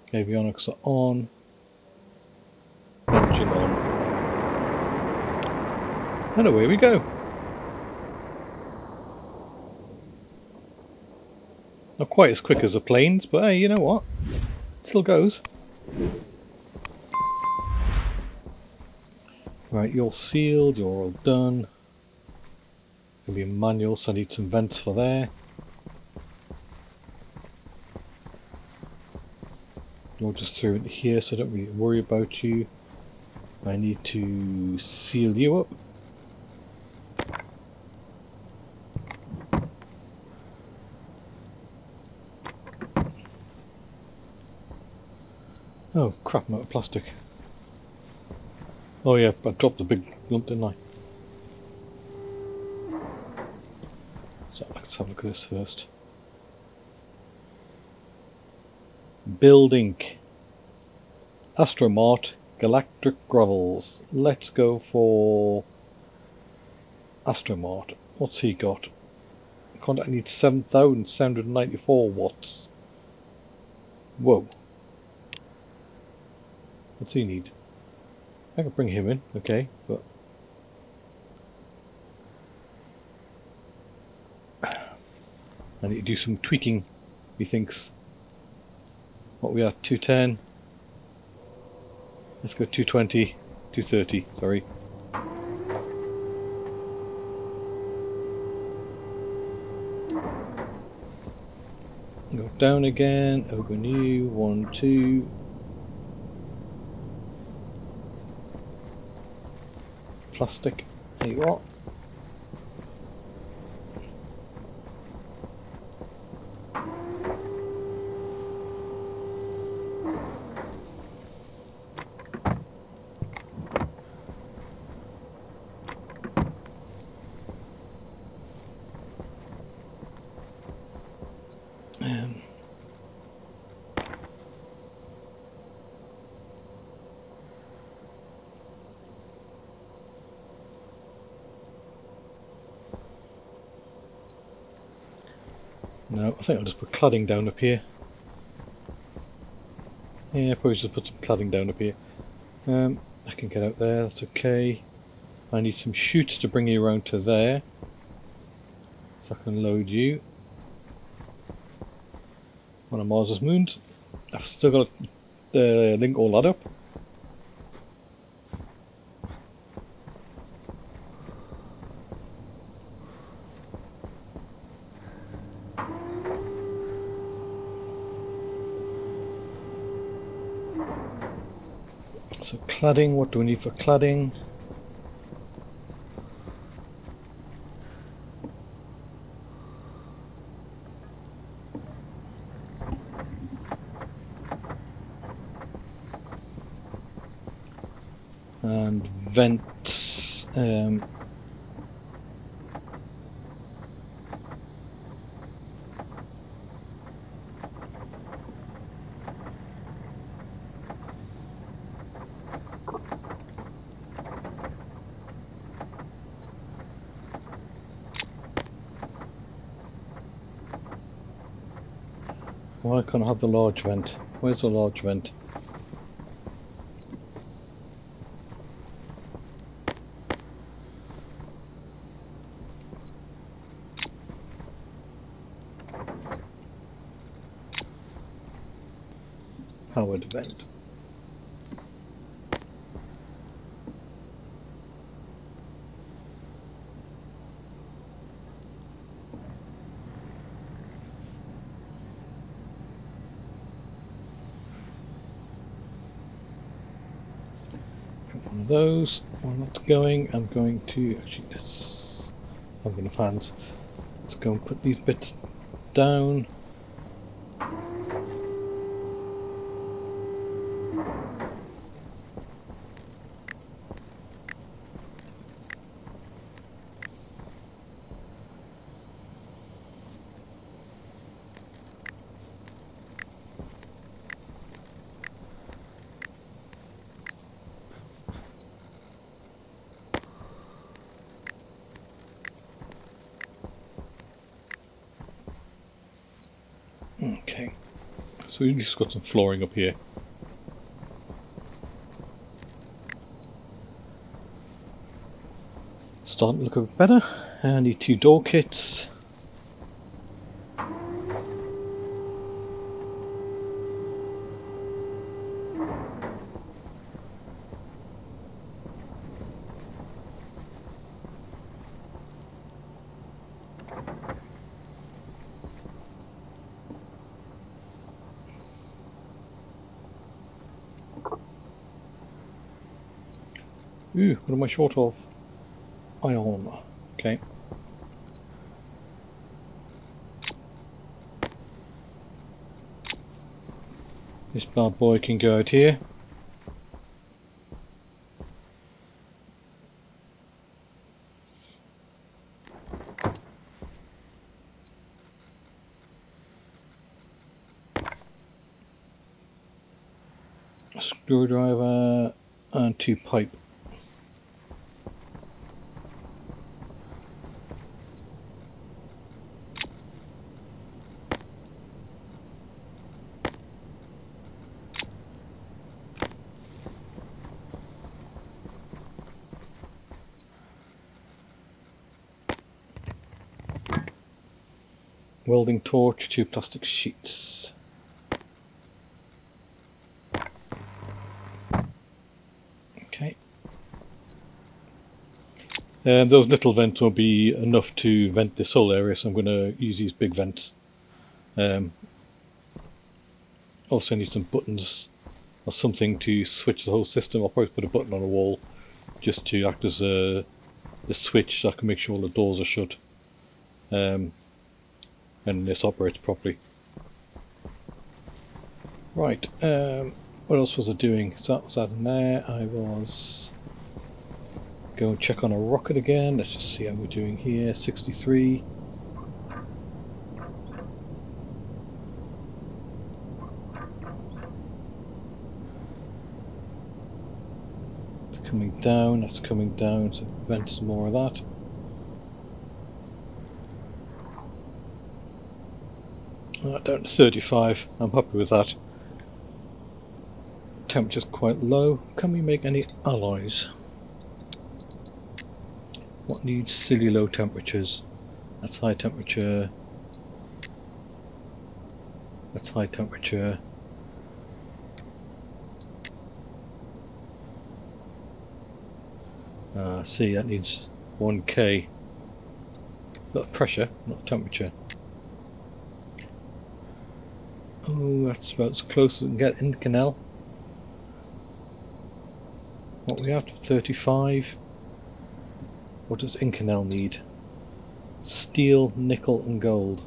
Avionics are on. Engine on. And away we go. Not quite as quick as the planes, but hey, you know what? It still goes. Right, you're sealed, you're all done. Gonna be a manual, so I need some vents for there. You're just through into here, so don't really worry about you. I need to seal you up. Oh crap, I'm out of plastic. Oh yeah, I dropped the big lump, didn't I? So let's have a look at this first. Building. Astromart, Galactic Gravels. Let's go for Astromart. What's he got? Contact needs 7,794 watts. Whoa. What's he need? I can bring him in, okay, but I need to do some tweaking, he thinks. What we are, 210. Let's go 220, 230, sorry. Go down again, open new, 1, 2. Plastic, there you are. No, I think I'll just put cladding down up here. Yeah, probably just put some cladding down up here. I can get out there, that's okay. I need some chutes to bring you around to there. So I can load you. One of Mars's moons. I've still got to link all that up. So cladding, what do we need for cladding? And vents, why can't I have the large vent? Where's the large vent? Powered vent. One of those. One not going. I'm going to actually let's I'm going to hands. Let's go and put these bits down. so we've just got some flooring up here. Starting to look a bit better. I need 2 door kits. Ooh, what am I short of? Iron. Okay. This bad boy can go out here. A screwdriver and 2 pipe. Welding torch, 2 plastic sheets. Okay. Those little vents will be enough to vent this whole area, so I'm going to use these big vents. Also need some buttons or something to switch the whole system. I'll probably put a button on a wall just to act as a switch so I can make sure all the doors are shut. And this operates properly. Right, what else was I doing? So that was that in there. I was go and check on a rocket again. Let's just see how we're doing here. 63. It's coming down, that's coming down, so vent some more of that. Down to 35, I'm happy with that. Temperature's quite low. Can we make any alloys? What needs silly low temperatures? That's high temperature. That's high temperature. See, that needs 1K. Not pressure, not temperature. Oh, that's about as close as we can get in the canal. What we have to 35. What does Inconel need? Steel, nickel and gold.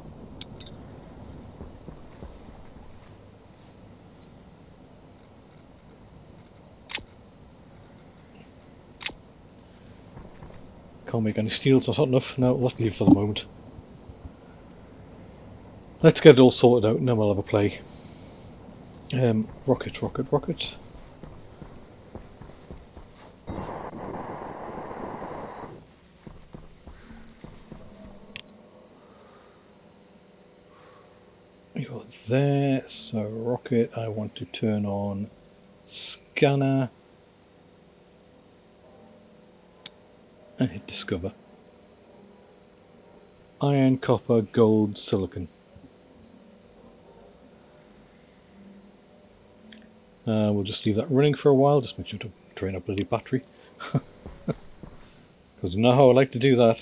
Can't make any steels, that's not enough. No, let's leave for the moment. Let's get it all sorted out and then we'll have a play. Rocket, rocket, rocket. We got there, so rocket, I want to turn on scanner and hit discover. Iron, copper, gold, silicon. We'll just leave that running for a while, just make sure to drain up bloody battery. Because you know how I like to do that.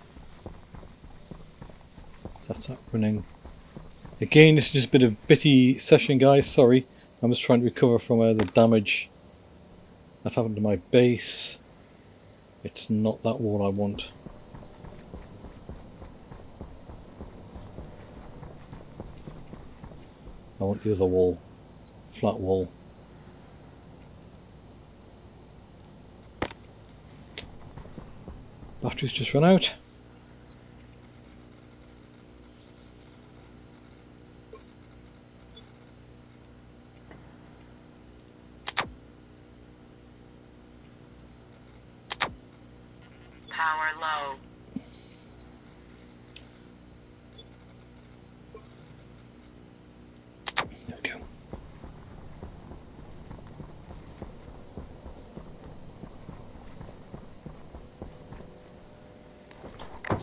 So that's that running. Again, this is just a bit of bitty session, guys, sorry. I'm just trying to recover from the damage that happened to my base. It's not that wall I want. I want the other wall. Flat wall. Batteries just run out. Power low. There we go.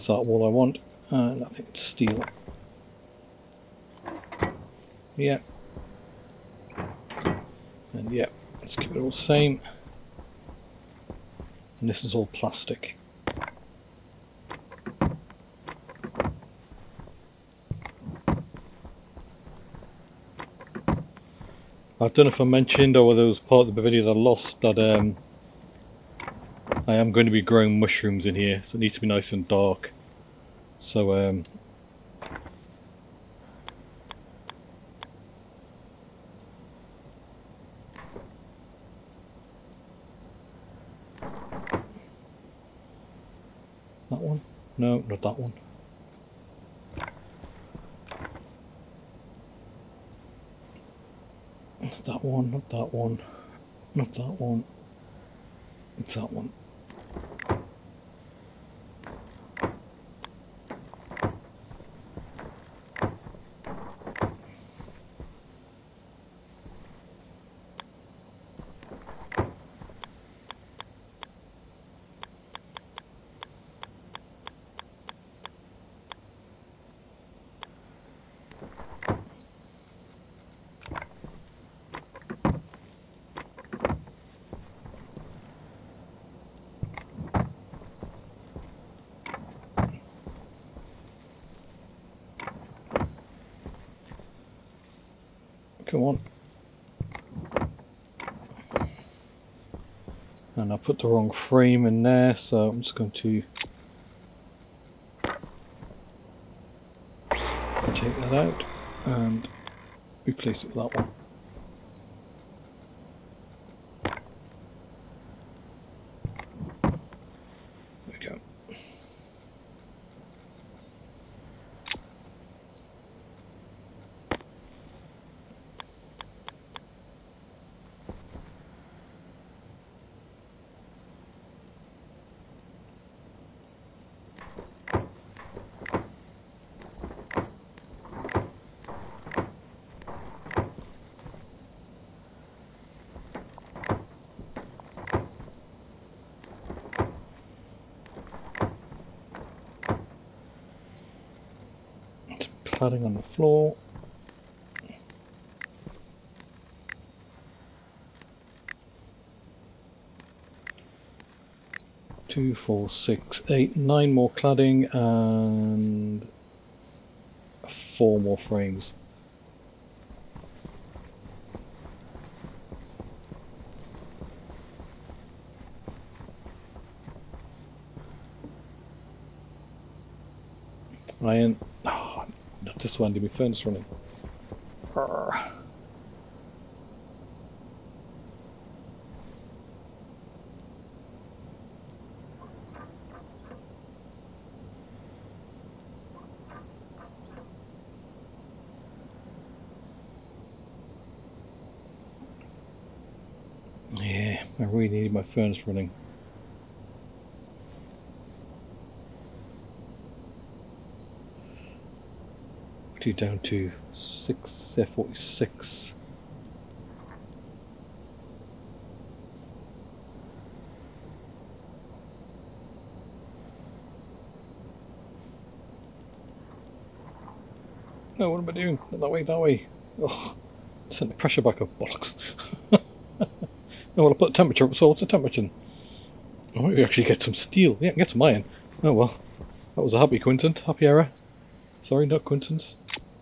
that wall I want, and I think it's steel. Yeah. And yeah, let's keep it all the same. And this is all plastic. I don't know if I mentioned, or whether it was part of the video that I lost, that I am going to be growing mushrooms in here, so it needs to be nice and dark. So that one? No, not that one. Not that one, not that one, not that one. It's that one. Come on. And I put the wrong frame in there, so I'm just going to take that out and replace it with that one. There we go. Cladding on the floor. Two, 4, 6, 8, 9 more cladding and 4 more frames. Iron. Oh, not this one, did my furnace running. Arrgh. Yeah, I really need my furnace running. Put you down to 46. No, what am I doing? Not that way, that way. Oh, send the pressure back up, bollocks. I want to put the temperature up, so what's the temperature? Oh, maybe actually get some steel. Yeah, get some iron. Oh well, that was a happy coincidence, happy error. Sorry, not coincidence.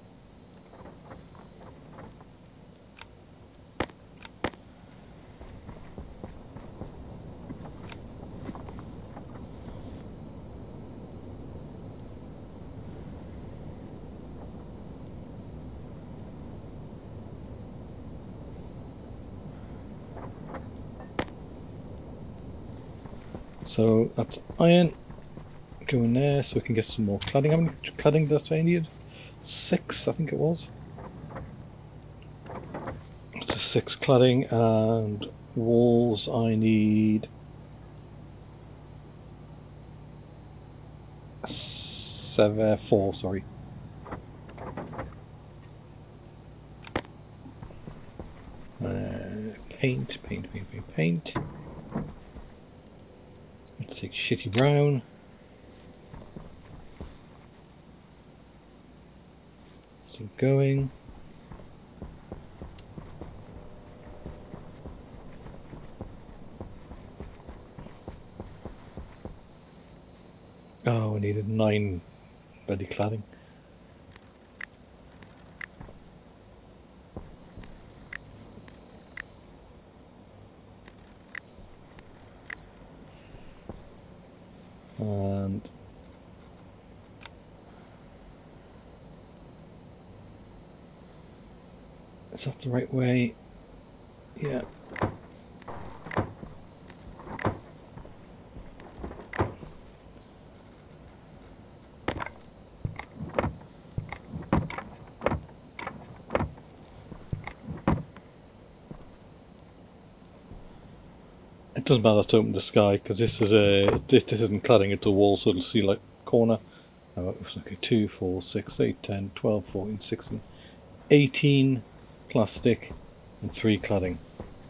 So that's iron. Go in there so we can get some more cladding. How many cladding did I say I needed? 6, I think it was. It's a 6 cladding, and walls I need 4, sorry. Paint. Let's take shitty brown. going. Oh, we needed 9 bloody cladding. And is that the right way? Yeah. It doesn't matter to open the sky because this isn't cladding, it's a wall, so it'll see like corner. Okay, 2, 4, 6, 8, 10, 12, 14, 16, 18 plastic and 3 cladding.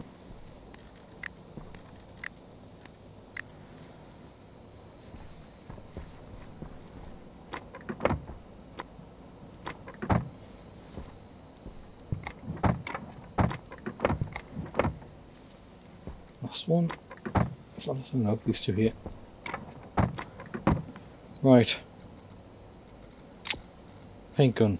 Last one. No, these two here. Right. Paint gun.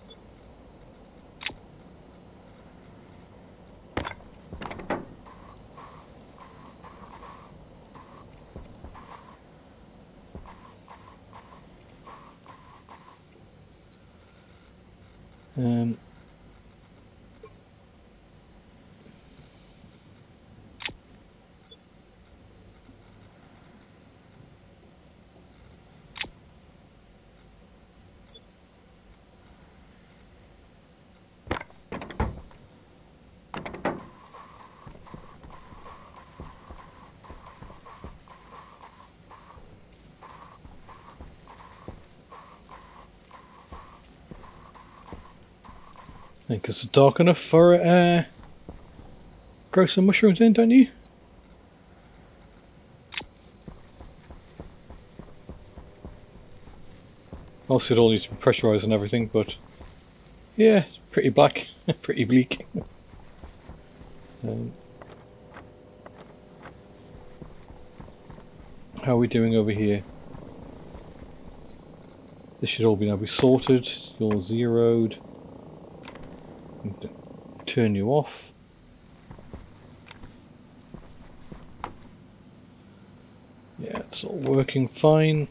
I think it's dark enough for grow some mushrooms in, don't you? Obviously it all needs to be pressurised and everything, but yeah, it's pretty black, pretty bleak. How are we doing over here? This should all now be sorted. You're zeroed. Turn you off. Yeah, it's all working fine.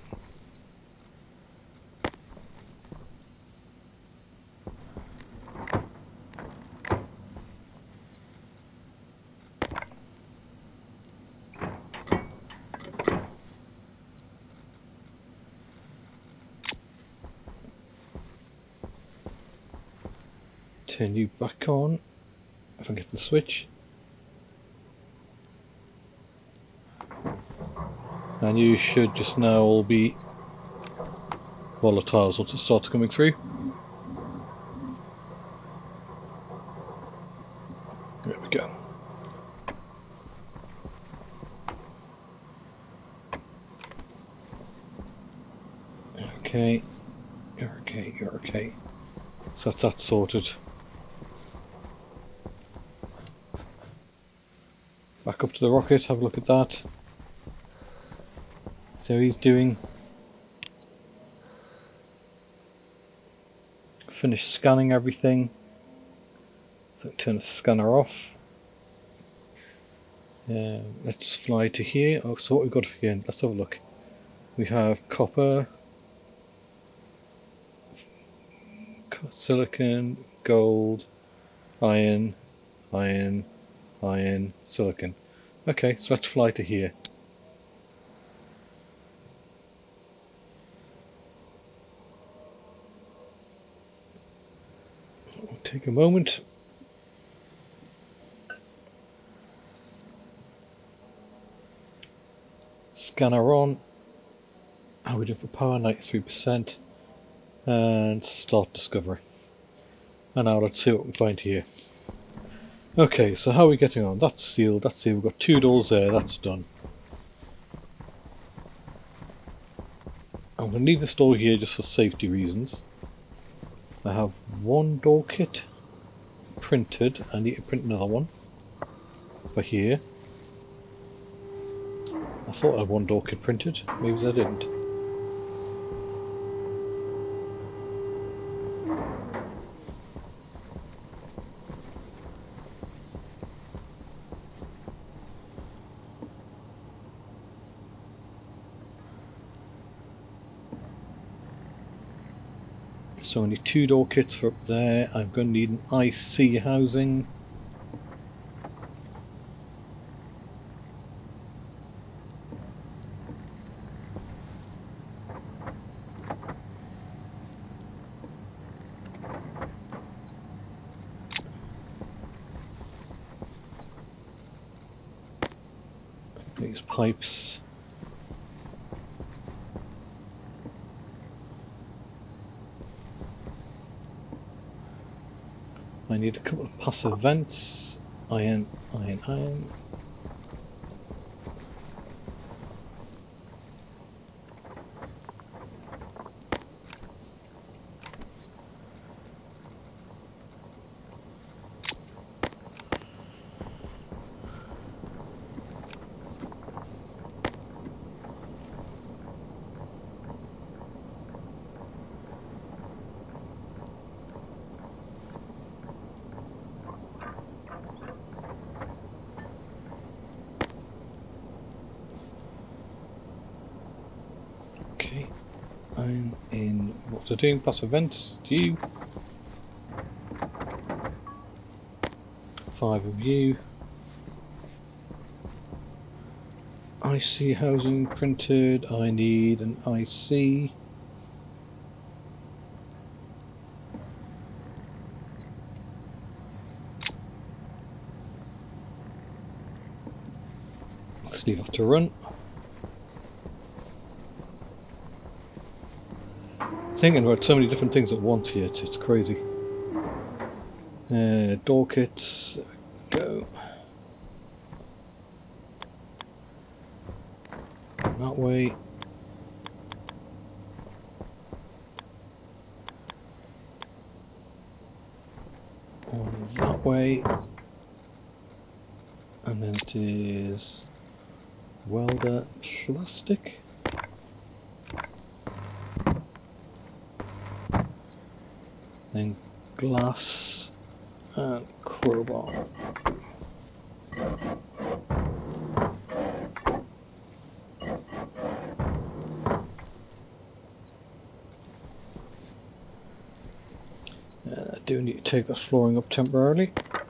Turn you back on if I get the switch, and you should just now all be volatiles once it starts coming through. There we go. Okay, you're okay, you're okay. So that's that sorted. Back up to the rocket, have a look at that. So he's doing. Finish scanning everything. So turn the scanner off. Let's fly to here. Oh, so what we've got here, let's have a look. We have copper, silicon, gold, iron, iron, iron, silicon. Okay, so let's fly to here. It'll take a moment. Scanner on. How are we doing for power? 93%. And start discovery. And now let's see what we find here. Okay, so how are we getting on? That's sealed, that's sealed. We've got 2 doors there, that's done. I'm going to leave this door here just for safety reasons. I have one door kit printed. I need to print another one for here. I thought I had one door kit printed, maybe I didn't. So only 2 door kits for up there. I'm going to need an IC housing. These pipes. I need a couple of passive vents. Iron. Okay, I'm in what they're doing, passive vents, to you. 5 of you. IC housing printed, I need an IC. Let's leave that to run. Thinking about so many different things at once here, it's crazy. Door kits, there we go. That way. One that way. And then it is welder plastic. Then glass and crowbar. I do need to take this flooring up temporarily.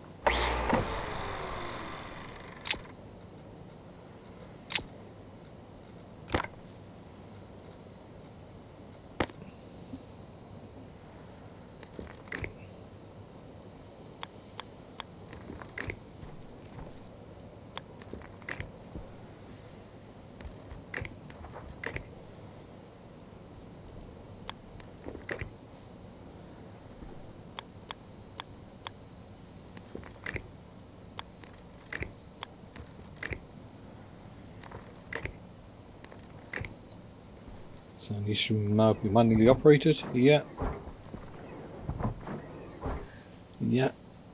So these should now be manually operated. Yeah. Yeah.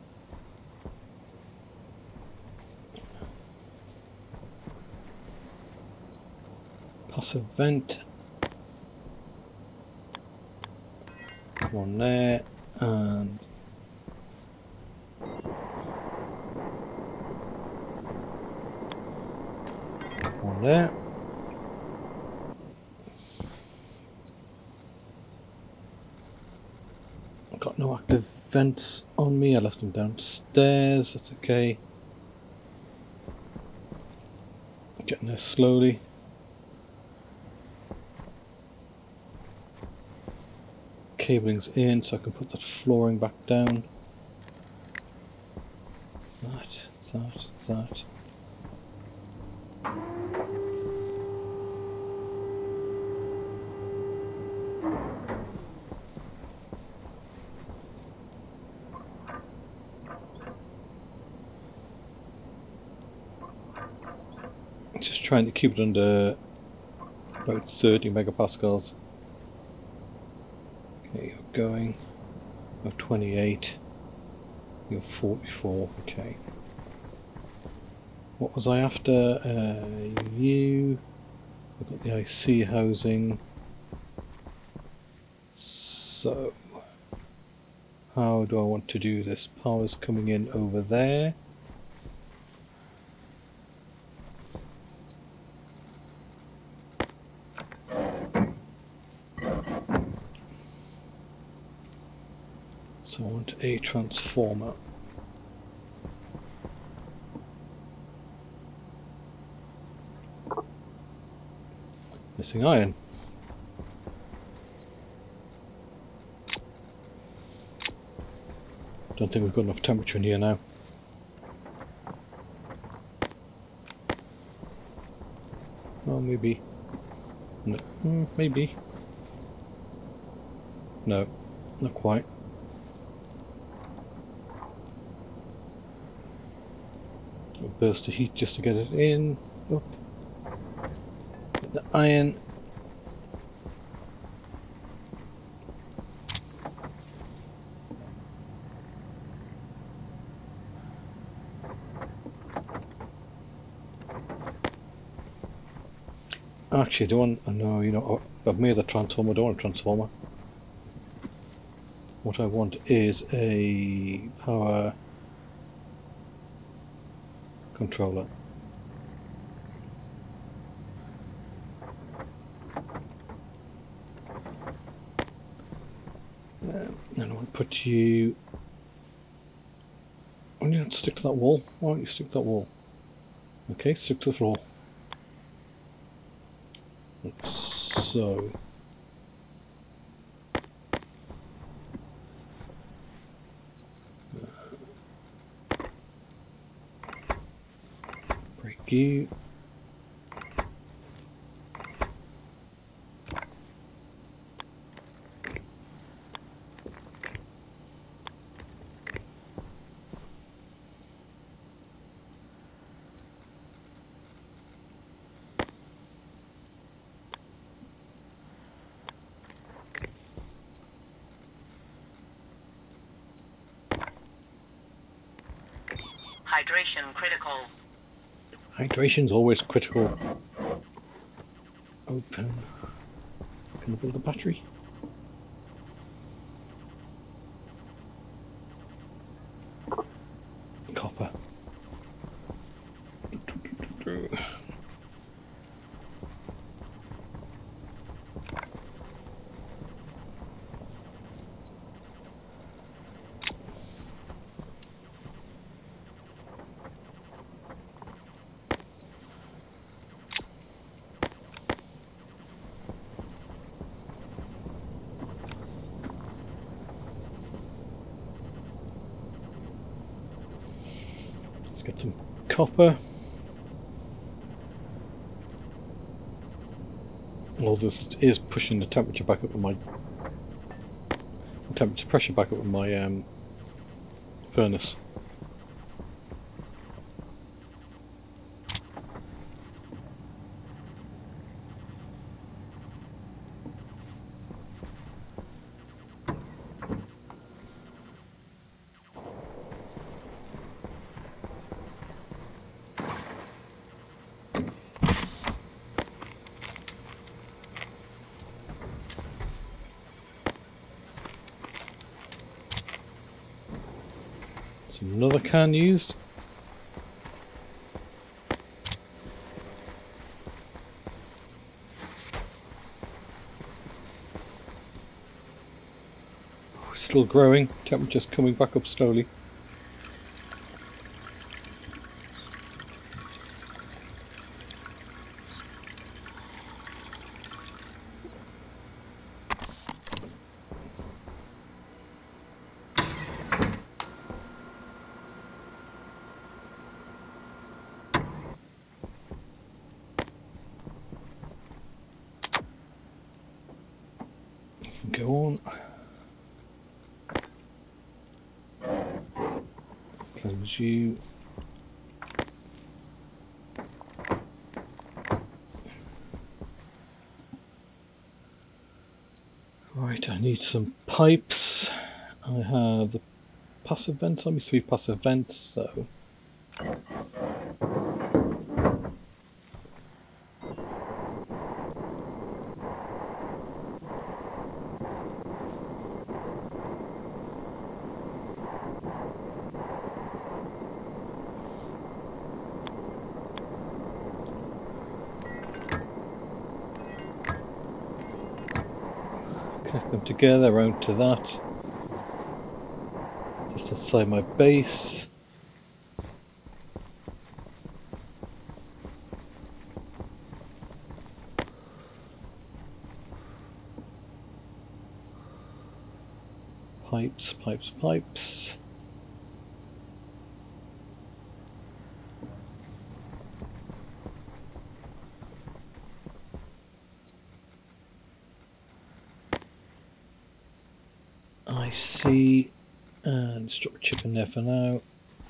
Passive vent. One there and one there. Got no active vents on me, I left them downstairs, that's okay. Getting there slowly. Cabling's in so I can put that flooring back down. That. Just trying to keep it under about 30 megapascals. Okay, you're going. You're 28. You're 44. Okay. What was I after? You. I've got the IC housing. So, how do I want to do this? Power's coming in over there. So I want a transformer. Missing iron. Don't think we've got enough temperature in here now. Oh, maybe. No, maybe. No, not quite. A burst of heat just to get it in. Up. Get the iron. Actually, I don't want. No, you know, I've made the transformer. I don't want a transformer. What I want is a power controller. And I want to put you. Oh, you don't stick to that wall. Why don't you stick to that wall? Okay, stick to the floor. Like so. Break you. Hydration critical. Hydration's always critical. Open. Can I build a battery? Copper. Let's get some copper. Well, this is pushing the temperature back up with my temperature pressure back up with my furnace. Another can used. Still growing, temperature's coming back up slowly. Go on. Close you. Right, I need some pipes I have the passive vents on me, 3 passive vents, so connect them together around to that. Just inside my base. Pipes, pipes, pipes. I see, and drop a chip in there for now.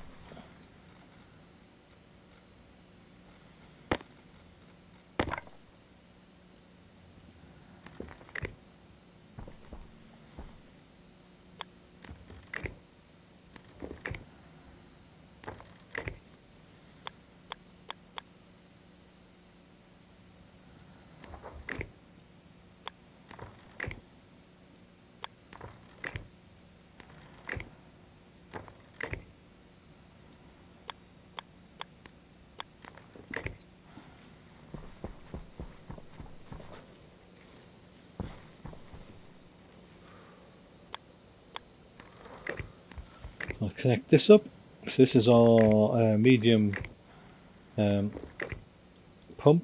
I'll connect this up. So this is our medium pump.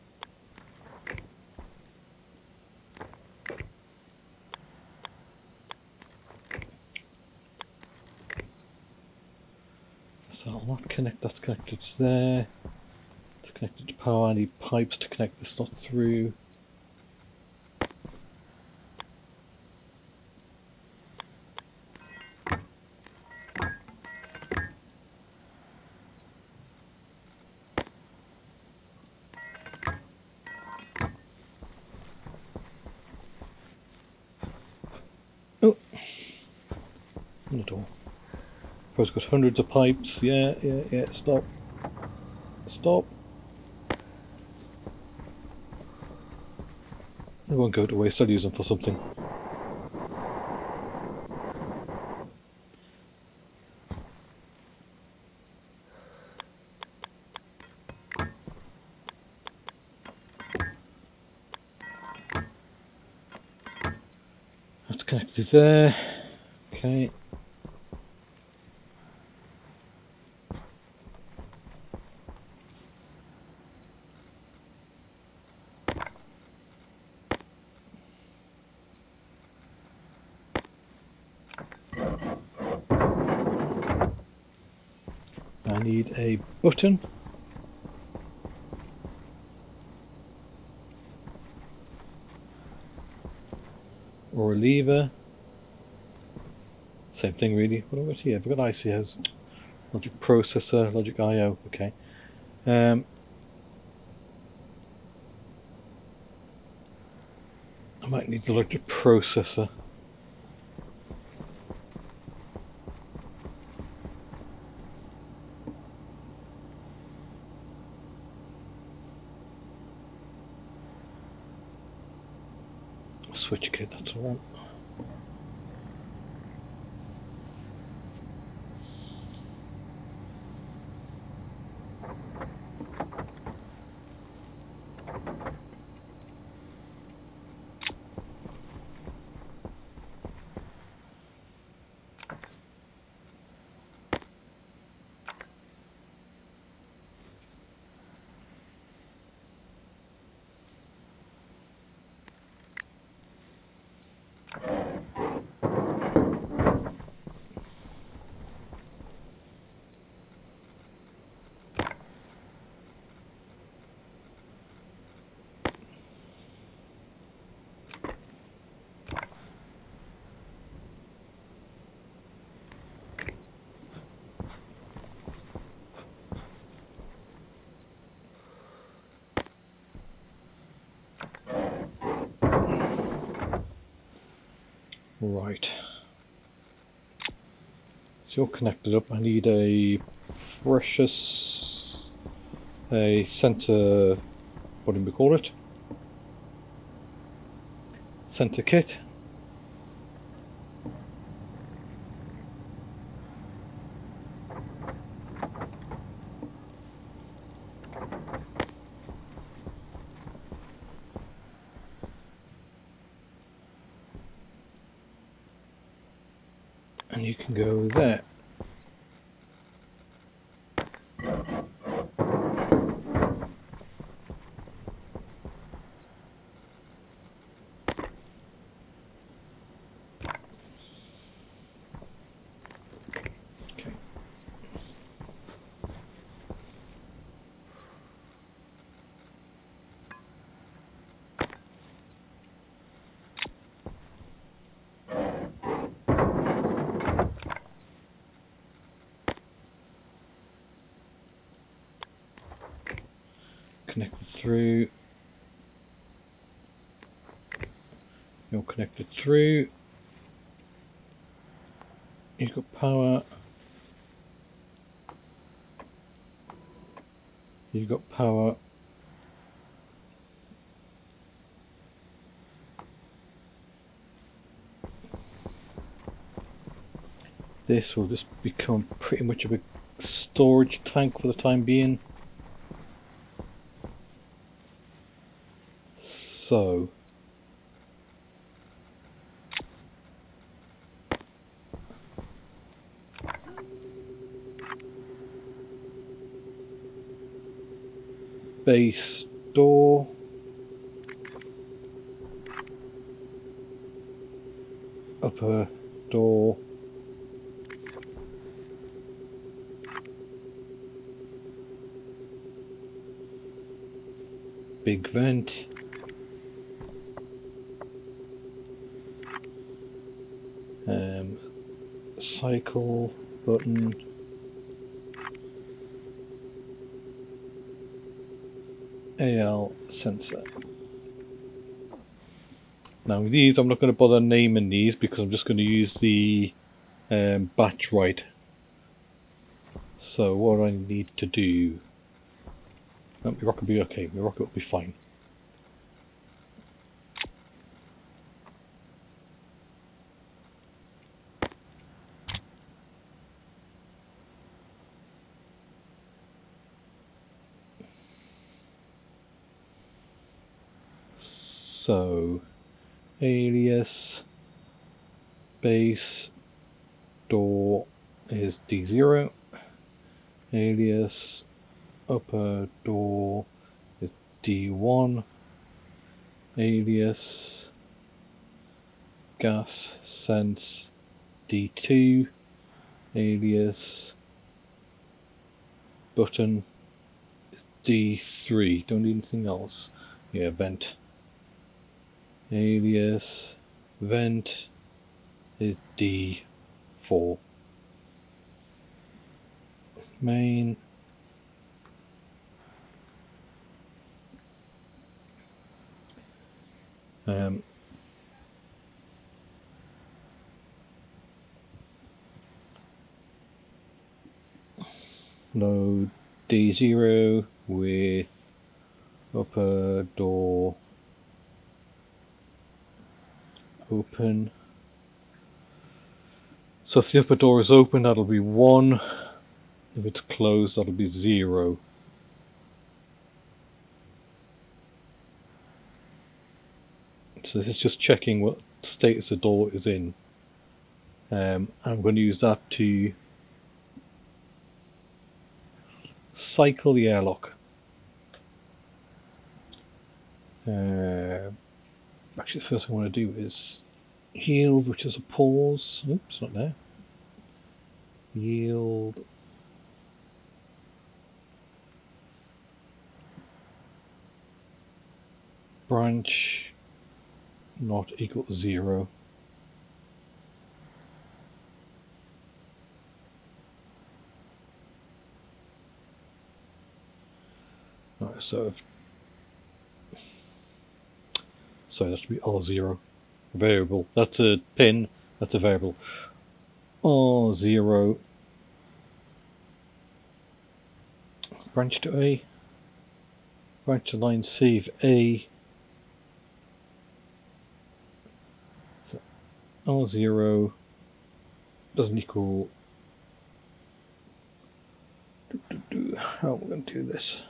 So I'll not connect, that's connected to there. It's connected to power. I need pipes to connect this lot through. Oh, on the door. I've got hundreds of pipes. Yeah, stop. Stop. They won't go to waste, I'll use them for something. That's connected there. Okay. I need a button. Or a lever. Same thing really. What have I got here? I've got ICOs. Logic processor, logic IO, okay. I might need the logic processor. Switch kit, that's all. Right. So you're connected up. I need a center, what do we call it? Center kit. And you can go there. Connected through. You're connected through. You've got power. You've got power. This will just become pretty much of a storage tank for the time being. So base door, upper door, big vent, cycle button, AL sensor. Now these, I'm not going to bother naming these because I'm just going to use the batch right. So what I need to do, my rocket will be okay, my rocket will be fine. So alias base door is D0, alias upper door is D1, alias gas sense D2, alias button D3, don't need anything else. Yeah, vent. Alias vent is D4. Main. Load D0 with upper door open. So if the upper door is open, that'll be 1. If it's closed, that'll be 0. So this is just checking what status the door is in. I'm going to use that to cycle the airlock. Actually, the first thing I want to do is yield, which is a pause. Oops, not there. Yield. Branch not equal to 0. Right, so that should be R0 variable. That's a pin, that's a variable. R0, branch to A, branch to line C of A, so R0 doesn't equal, how am I going to do this?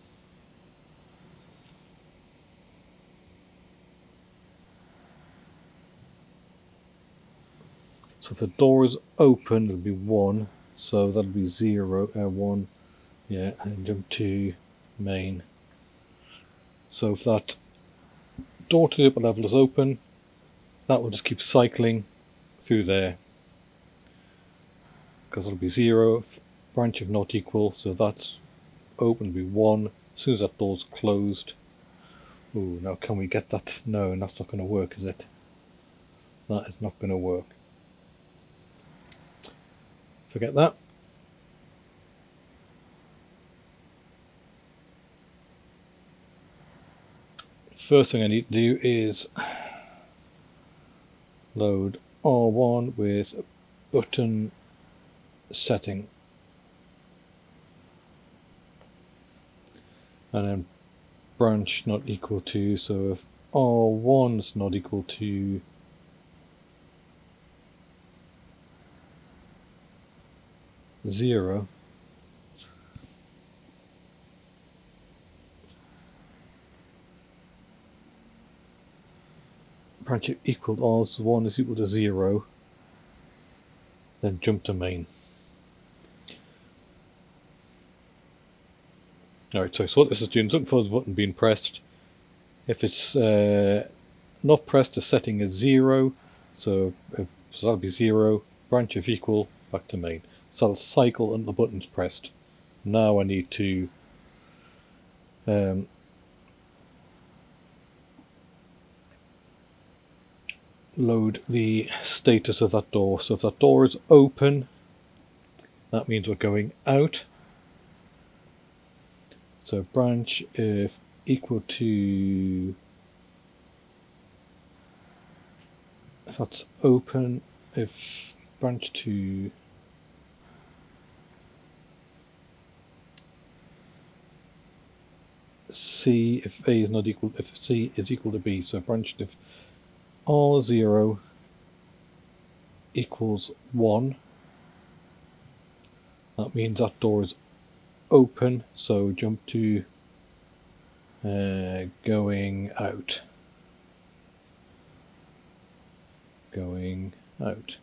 So if the door is open, it'll be 1, so that'll be 0, 1, yeah, and jump to main. So if that door to the upper level is open, that will just keep cycling through there, because it'll be 0, branch of not equal, so that's open, will be 1, as soon as that door's closed. Ooh, now can we get that? No, that's not going to work, is it? That is not going to work. Forget that. First thing I need to do is load R1 with button setting, and then branch not equal to, so if R1 is not equal to zero, branch equal R1 is equal to 0, then jump to main. Alright, so what this is doing is looking for the button being pressed. If it's not pressed, the setting is 0, so that'll be 0, branch of equal, back to main. So I'll cycle until the button's pressed. Now I need to load the status of that door. So if that door is open, that means we're going out. So branch if equal to, if that's open, if branch to C, if A is not equal, if C is equal to B, so branch if R0 equals 1, that means that door is open, so jump to going out. Going out.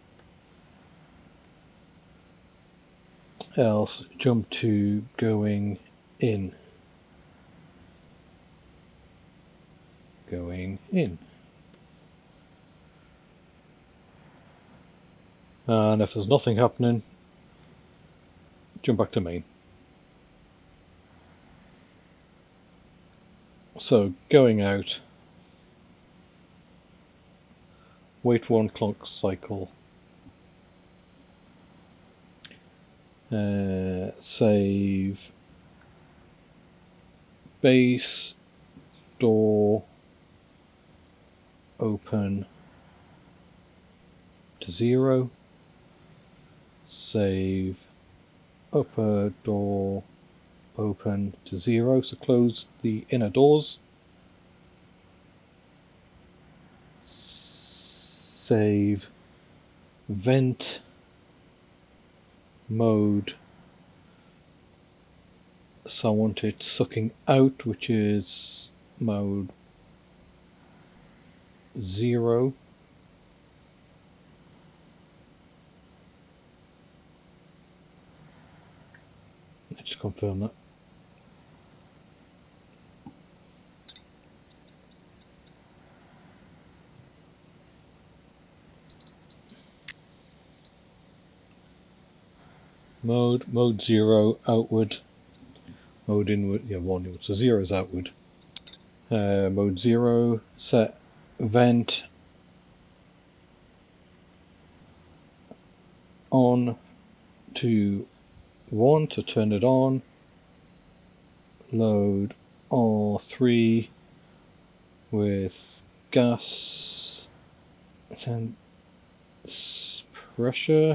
Else jump to going in. Going in. And if there's nothing happening, jump back to main. So going out, wait for 1 clock cycle, save base door open to 0, save upper door open to 0, so close the inner doors, save vent mode, so I want it sucking out, which is mode 0. Let's confirm that. Mode 0 outward, mode inward, yeah, 1 inward, so 0 is outward. Mode 0 set vent on to 1 to turn it on, load R3 with gas and pressure.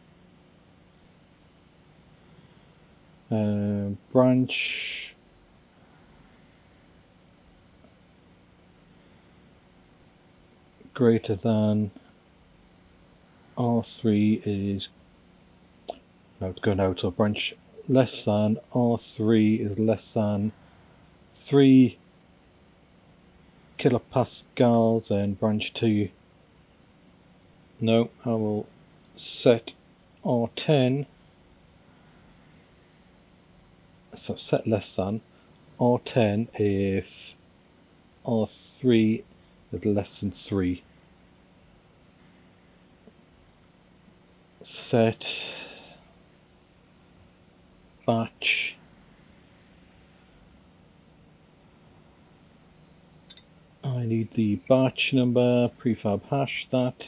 Branch. Greater than R3 is, no, it's going out, so branch less than R3 is less than 3 kilopascals, and branch 2, no, I will set R10, so set less than R10 if R3 is less than 3. Set batch I need the batch number, prefab hash that.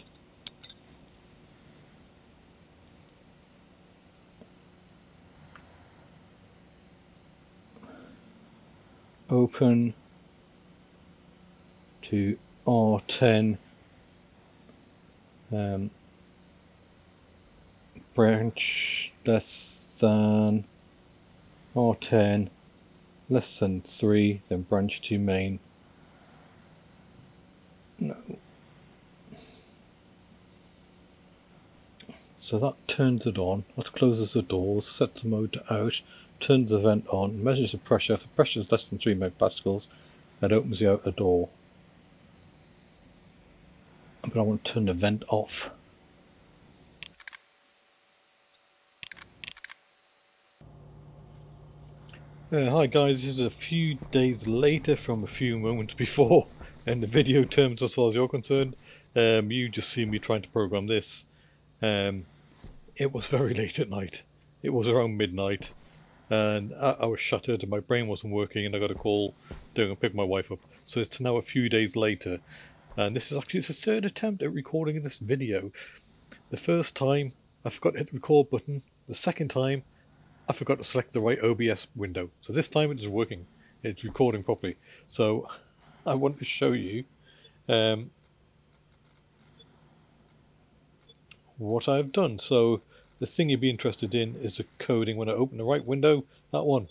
Open to R10 branch less than R10 less than 3, then branch to main. No. So that turns it on, that closes the doors, sets the motor out, turns the vent on, measures the pressure. If the pressure is less than 3 megapascals, that opens the outer door. But I want to turn the vent off. Hi guys, this is a few days later from a few moments before, in the video terms as far as you're concerned. You just see me trying to program this. It was very late at night. It was around midnight, and I was shattered and my brain wasn't working, and I got a call to go and pick my wife up. So it's now a few days later, and this is actually the third attempt at recording this video. The first time I forgot to hit the record button. The second time I forgot to select the right OBS window. So this time it is working. It's recording properly. So I want to show you what I've done. So the thing you'd be interested in is the coding when I open the right window, that one.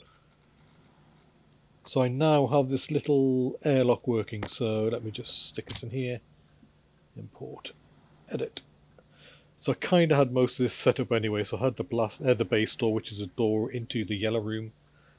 So I now have this little airlock working. So let me just stick this in here. Import, edit. So I kind of had most of this set up anyway. So I had the base door, which is a door into the yellow room,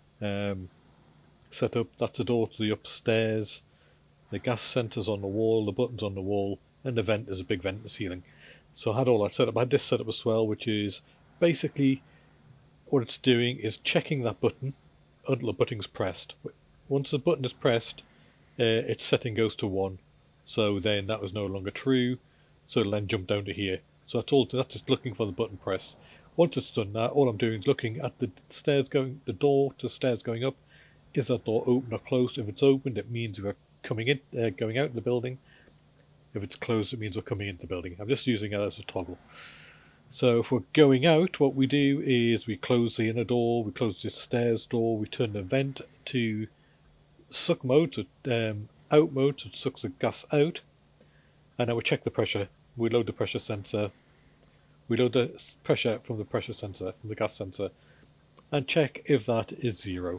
set up. That's a door to the upstairs. The gas sensor's on the wall, the button's on the wall, and the vent is a big vent in the ceiling. So I had all that set up. I had this set up as well, which is basically what it's doing is checking that button until the button's pressed. Once the button is pressed, its setting goes to 1. So then that was no longer true. So it'll then jump down to here. So that's just looking for the button press. Once it's done that, all I'm doing is looking at the door to the stairs going up. Is that door open or closed? If it's opened, it means we're coming in, going out of the building. If it's closed, it means we're coming into the building. I'm just using it as a toggle. So if we're going out, what we do is we close the inner door, we close the stairs door, we turn the vent to suck mode, so out mode, so it sucks the gas out, and then we check the pressure. We load the pressure sensor. We load the pressure from the pressure sensor, from the gas sensor, and check if that is 0.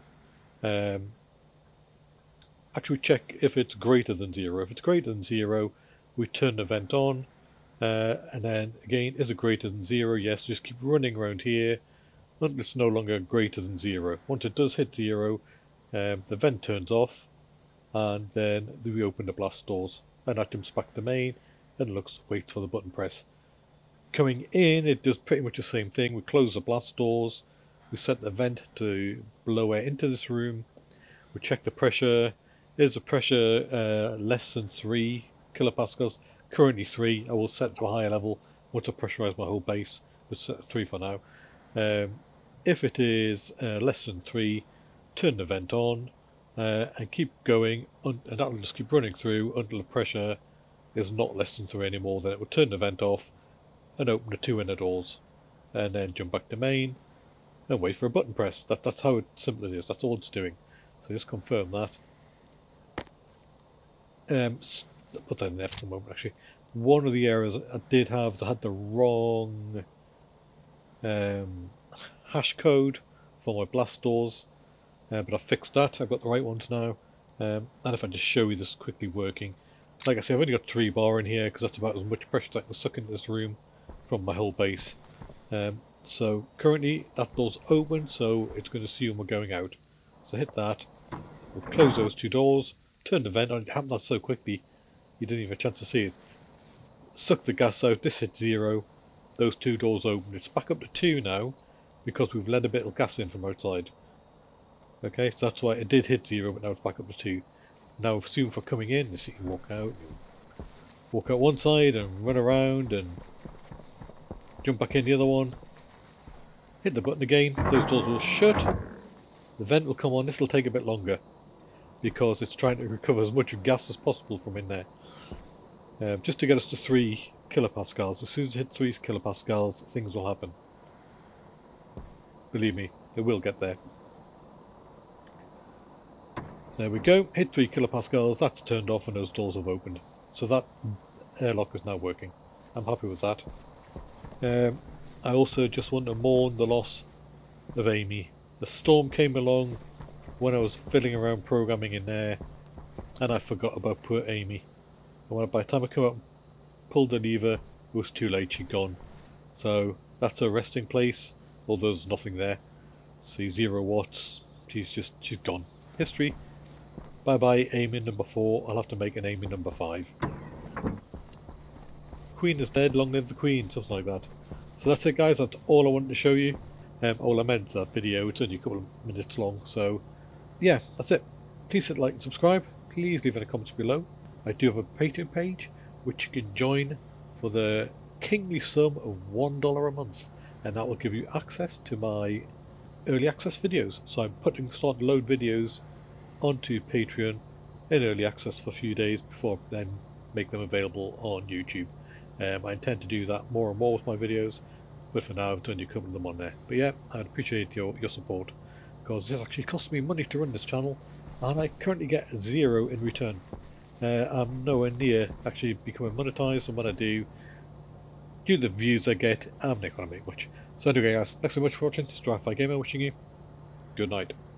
Actually check if it's greater than 0. If it's greater than 0, we turn the vent on, and then again, is it greater than 0? Yes, just keep running around here until it's no longer greater than 0. Once it does hit 0, the vent turns off, and then we open the blast doors, and that jumps back to main and waits for the button press. Coming in, it does pretty much the same thing. We close the blast doors, we set the vent to blow air into this room, we check the pressure. Is the pressure less than 3 kilopascals? Currently 3. I will set it to a higher level once I pressurize my whole base, but set it 3 for now. If it is less than 3, turn the vent on and keep going, and that will just keep running through until the pressure is not less than 3 anymore. Then it will turn the vent off and open the 2 inner doors, and then jump back to main and wait for a button press. That's how simple it is. That's all it's doing. So just confirm that. Put that in F for the moment actually. One of the errors I did have is I had the wrong hash code for my blast doors, but I fixed that. I've got the right ones now. And if I just show you this quickly working, like I say, I've only got 3 bar in here because that's about as much pressure as I can suck into this room from my whole base. So currently that door's open, so it's going to assume we're going out. So hit that, we'll close those 2 doors, turn the vent on. It happened that so quickly you didn't even have a chance to see it. Suck the gas out, this hit 0, those 2 doors open. It's back up to 2 now because we've let a bit of gas in from outside. Okay, so that's why it did hit 0, but now it's back up to 2. Now assume for coming in, you see you walk out one side and run around and jump back in the other one. Hit the button again, those doors will shut. The vent will come on. This will take a bit longer because it's trying to recover as much gas as possible from in there. Just to get us to 3 kilopascals. As soon as it hits 3 kilopascals, things will happen. Believe me, it will get there. There we go, hit 3 kilopascals, that's turned off and those doors have opened. So that airlock is now working. I'm happy with that. I also just want to mourn the loss of Amy. The storm came along when I was fiddling around programming in there, and I forgot about poor Amy. And by the time I come up and pulled the lever, it was too late, she'd gone. So that's her resting place, although there's nothing there. See, 0 watts, she's gone. History. Bye bye Amy number 4, I'll have to make an Amy number 5. Queen is dead, long live the Queen, something like that. So that's it guys, that's all I wanted to show you. All I meant that video, it's only a couple of minutes long, so yeah, that's it. Please hit like and subscribe, please leave any comments below. I do have a Patreon page, which you can join for the kingly sum of $1 a month, and that will give you access to my early access videos. So I'm starting to load videos onto Patreon in early access for a few days before then make them available on YouTube. I intend to do that more and more with my videos, but for now I've done a couple of them on there. But yeah, I'd appreciate your support, because this actually costs me money to run this channel and I currently get 0 in return. I'm nowhere near actually becoming monetized, and when I do, due to the views I get, I'm not going to make much. So anyway guys, thanks so much for watching. This is Drive-By Gamer wishing you good night.